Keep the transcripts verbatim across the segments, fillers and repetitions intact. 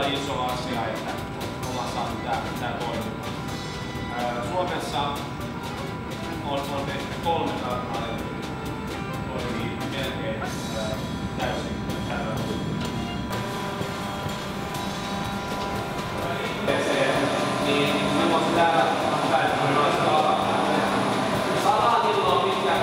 iso asia, että omassa pitää, pitää toimia. Suomessa on, on ehkä kolme tarkkaa, että toimii melkein täysin tällä. Niin minulla on täällä päivänä noista sata kiloa pitkä.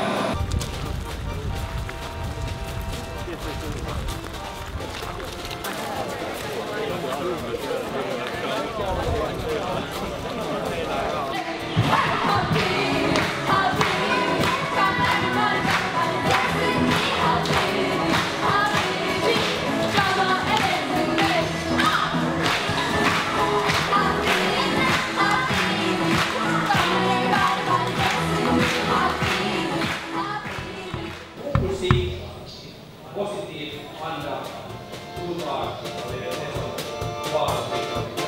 Positiv, andra, total, det är det som var